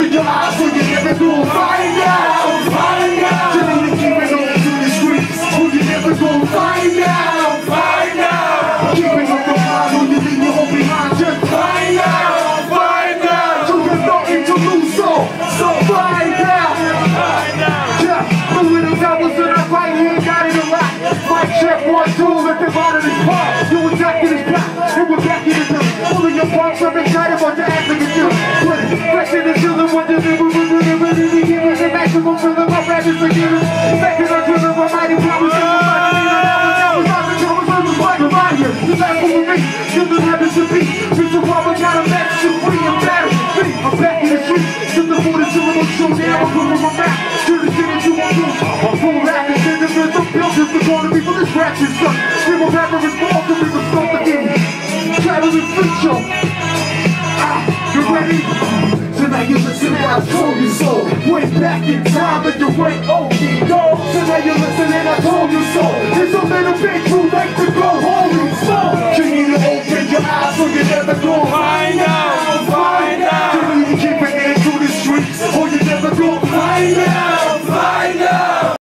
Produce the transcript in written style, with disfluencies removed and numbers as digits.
in your eyes, so you never gonna find out. Find out. Till you keep it on to the streets, so you never gonna find out. Find out. Keeping up the mind, so you leave your home behind. Just find out. Find out. So you're nothing to lose, so find out. Find out. Yeah, the winners I was in the fight, he ain't got it a lot. Mic check 1, 2, let them out of this part. You attacking his block, and we're back in the dirt. All of your punks, I'm excited about the act like a dude. Put it, fresh in the children, one deliver, the maximum for the my rappers to give it. Back in our driven, my mighty promise, and my mighty leader. That was not the trouble, so was like a reminder. The last one with me, children happens to be. Mr. Robert got a match to free and battle. I'm back in the street, to the border, to the show down, I'm putting my back. To the shit that you want to do. I'm full of rappers, and the buildings are going to be for this ratchet stuff. Give a rapper is more to be the stuff again. Traveling freak show. You ready? So now you listen to what I told you so. Went back in time and you went, oh, go.